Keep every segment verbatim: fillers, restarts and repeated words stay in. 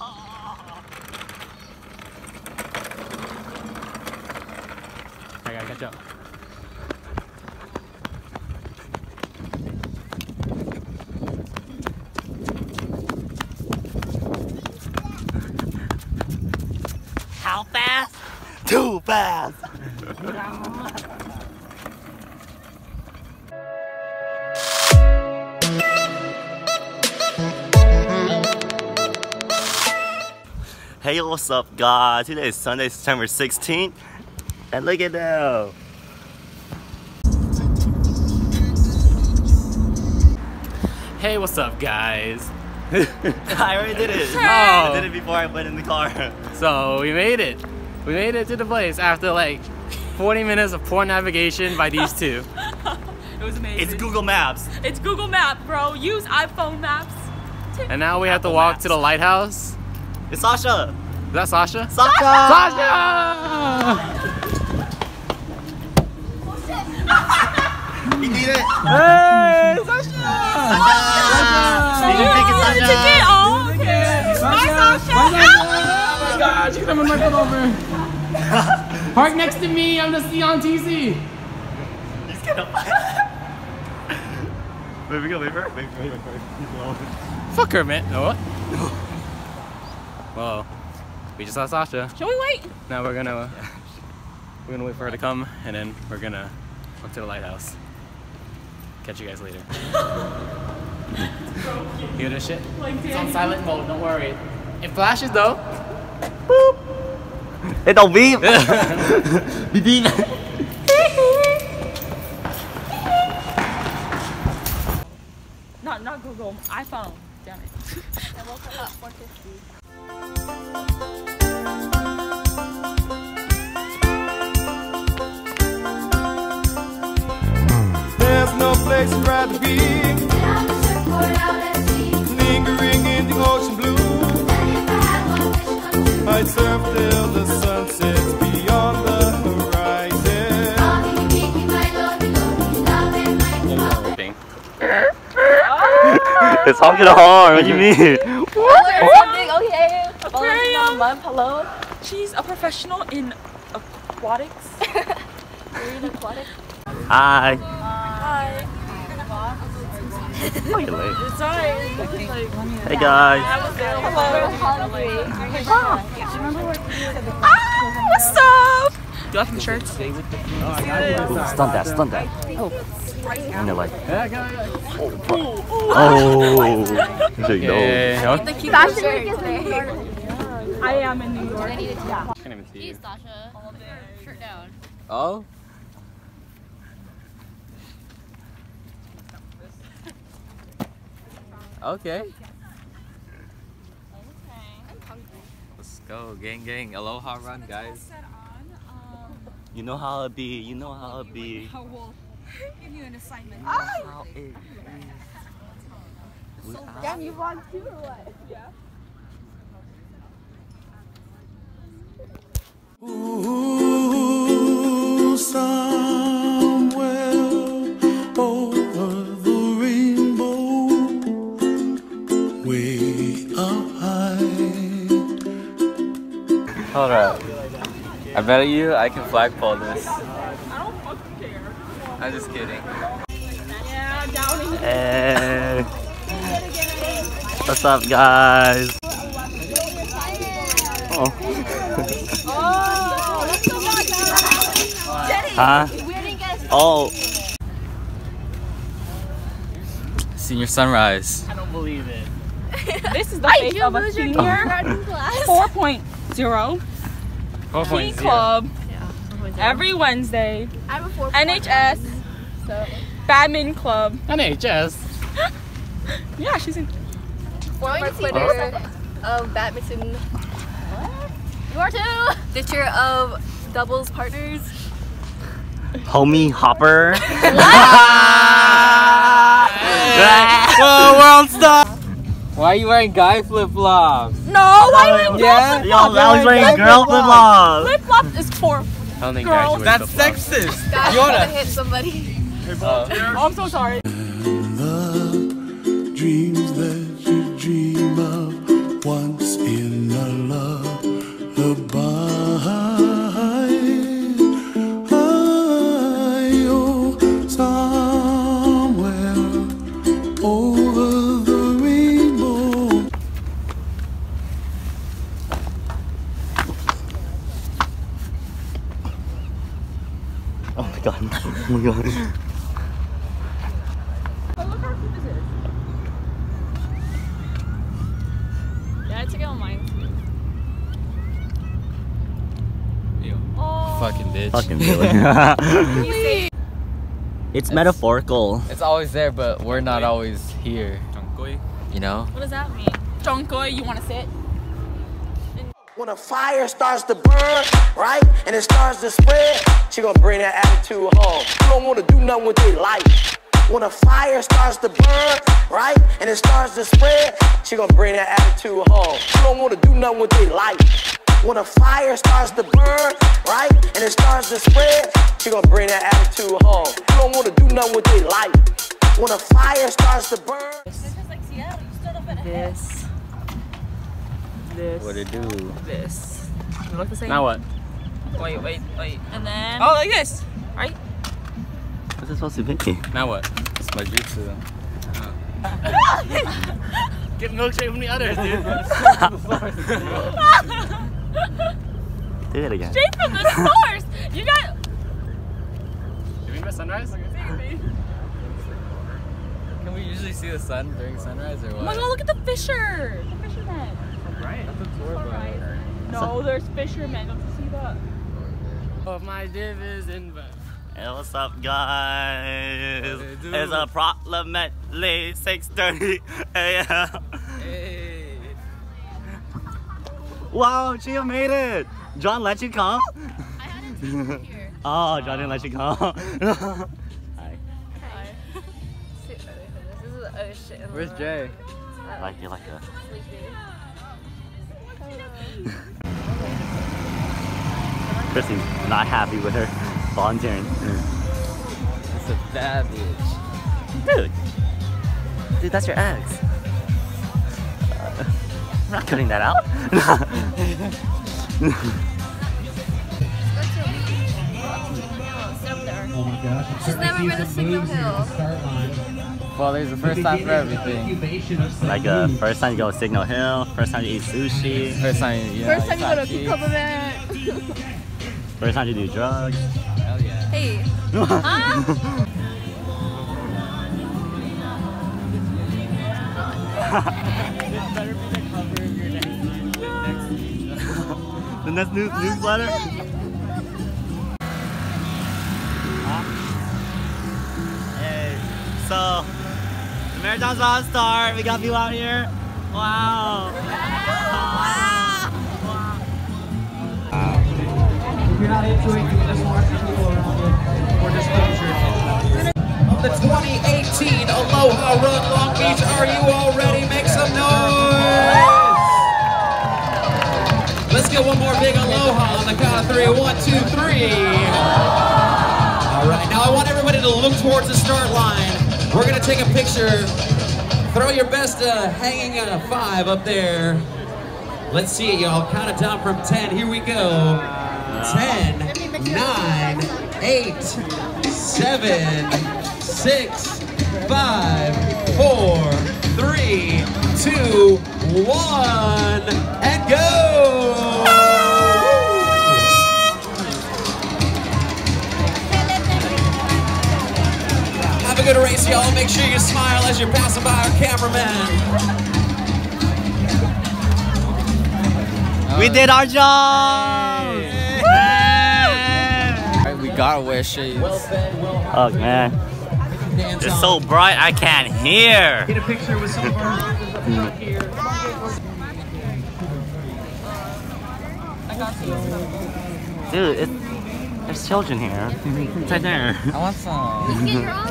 I gotta catch up. How fast? Too fast! Hey, what's up guys? Today is Sunday, September sixteenth. And look at that! Hey, what's up guys? I already did it! Oh. I did it before I went in the car. So we made it. We made it to the place after like forty minutes of poor navigation by these two. It was amazing. It's Google Maps. It's Google Maps, bro. Use iPhone Maps. And now we have to Apple walk Maps. to the lighthouse. It's Sasha! Is that Sasha? Sasha! Sasha! You need it! Hey, Sasha! Sasha! You can take it, Sasha! Ticket. Oh, okay. Bye, Sasha. Oh my god, she's coming right over. Park next to me, I'm the C on T C. He's gonna fight. Wait, we go, wait for her. Wait for her, wait for her. He's low. Fuck her, man. No, what? Well, we just saw Sasha. Shall we wait? Now we're gonna we're gonna wait for her to come, and then we're gonna walk to the lighthouse. Catch you guys later. You hear this shit? It's on silent mode. Don't worry. It flashes though. Boop. It don't beep. Beep beep. Not, not Google. iPhone. Damn it. I woke up at four fifty. There's no place I'd rather be. Lingering in the ocean blue. I'd surf till the sun sets beyond the horizon. It's honking hard. What do you mean? Okay. Aquarium. Hello. She's a professional in aquatics. Marine aquatic. Hi. Hi. Oh, you're late. Sorry. Hey guys. Ah, what's up? Do you like the shirts? Ooh, stun that, stun that. And they're like, Yeah, go, go. oh. There you go. Yeah. Fashion week is there. I am in New York. I can't even see you. Sasha. Shirt down. Oh. Okay. Let's go, gang, gang. Aloha run, guys. You know how it be. You know how it be. I will give you an assignment. How it is. Yeah, you vlog too or what? Yeah. Ooh, somewhere over the rainbow, way up high. Hold up. I bet you I can flagpole this. I don't fucking care. I'm just kidding. Yeah, down in Hey. What's up, guys? Oh. Huh? Oh. Senior sunrise. I don't believe it. This is the face of a senior. four point oh. Key Club. Every Wednesday. I'm a four. N H S. So. Badminton Club. N H S. Yeah, she's in. Former Twitter of badminton. What? You are too. Ditcher of doubles partners. Homie Hopper. Whoa, we're on stop. Why are you wearing guy flip flops? No, why are you Yeah. Yo, I was wearing girl flip flops. flip flops is for I don't think girls. That's sexist. Guys, Yoda. gonna hit somebody. Uh, Oh, I'm so sorry. The dreams that you dream of once in my god. Oh, look how cute this is. Yeah, I took it on mine. Ew. Oh. Fucking bitch. Fucking Billy. It's metaphorical. It's always there, but we're not always here. You know? What does that mean? Jonkoy, you want to sit? When a fire starts to burn, right, and it starts to spread, she gonna bring that attitude home. You don't wanna do nothing with their life. When a fire starts to burn, right, and it starts to spread, she gonna bring that attitude home. You don't wanna do nothing with their life. When a fire starts to burn, right, and it starts to spread, she gonna bring that attitude home. You don't wanna do nothing with their life. When a fire starts to burn. This. This. What it do? This. You look the same? Now what? Wait, wait, wait. And then. Oh, like this. Right? What's it supposed to be? Now what? It's my jutsu. Get milkshake from the others, dude. Do it again. Straight from the source! You got. Did we miss sunrise? Can we usually see the sun during sunrise or what? Oh my god, look at the fisher! The fishermen. Right. That's absorbed by it. No, there's fishermen. Don't you see that? Oh, my div is in. Hey, what's up, guys? What it do? It's approximately six thirty a m Hey. Wow, Chia made it. John let you come? I had it too here. Oh, John didn't let you come. Hi. Hi. This is ocean. Where's Jay? Like you like a. Chrissy's not happy with her volunteering. It's a bad bitch. Dude. Dude, that's your ex. Uh, I'm not cutting that out. Oh my gosh. She's never been to Signal Hill. Well, there's a first time for everything. Like uh, first time you go to Signal Hill, first time you eat sushi, First time you First time you go to cheese. Cucumbers. first time you do drugs. Hell yeah. Hey. Ah. The next news newsletter. Hey, so the marathon's about to start. We got people out here. Wow. If you're not into it, you can just watch the people around you or just focus your attention on the twenty eighteen Aloha Run Long Beach. Are you all ready? Make some noise! Let's get one more big aloha on the count of three. One, two, three. All right, now I want everybody to look towards the start line. We're gonna take a picture. Throw your best uh, hanging uh, five up there. Let's see it, y'all. Count it down from ten. Here we go. ten, nine, eight, seven, six, five, four, three, two, one, and go! Have a good race, y'all. Make sure you smile as you're passing by our cameraman. We did our job! Alright, we gotta wear shades. Oh man, it's so bright I can't hear. Get a picture with some of our out here. Dude, it, there's children here. It's right there. I want some. Get your own.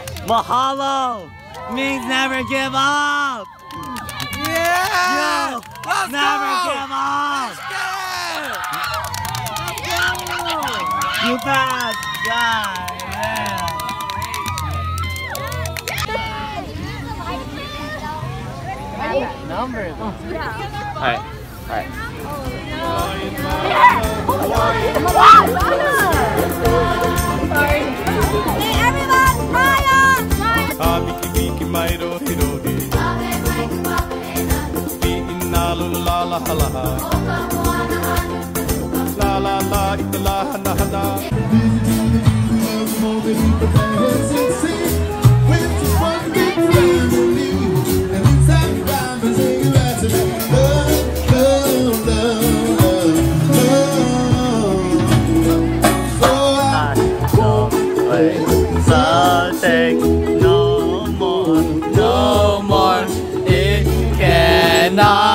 Mahalo means never give up. Yeah. Yo. Let's Never go! give up! Let's You bad guy! Yeah. Numbers. Yeah. Alright, alright. Hey, everyone, fire! Ah, Miki Miki Mairo Hirogi. Ina la la la la. La la la ita la hana hana. Something no more, No more. It cannot.